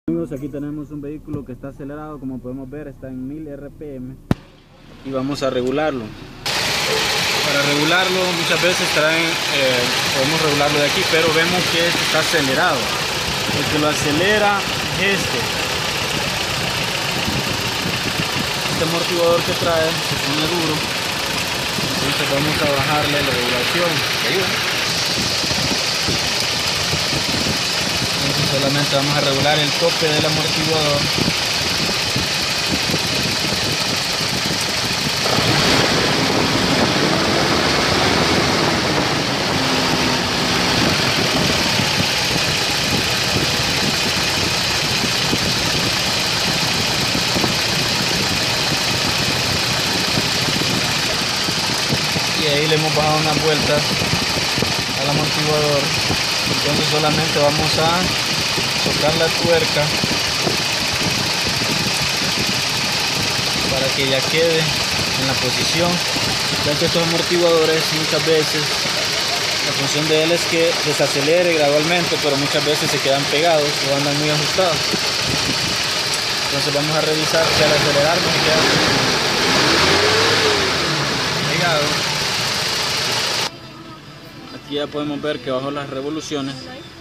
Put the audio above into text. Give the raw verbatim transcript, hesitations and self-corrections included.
Amigos, aquí tenemos un vehículo que está acelerado, como podemos ver está en mil R P M y vamos a regularlo. Para regularlo muchas veces traen, eh, podemos regularlo de aquí, pero vemos que este está acelerado. El que lo acelera es este. Este amortiguador que trae se pone duro, entonces vamos a bajarle la regulación. Entonces solamente vamos a regular el tope del amortiguador. Y ahí le hemos bajado unas vueltas al amortiguador. Entonces solamente vamos a tocar la tuerca para que ya quede en la posición, ya que estos amortiguadores muchas veces la función de él es que desacelere gradualmente, pero muchas veces se quedan pegados o andan muy ajustados. Entonces vamos a revisar que al acelerar no se quedan pegados. Aquí ya podemos ver que bajo las revoluciones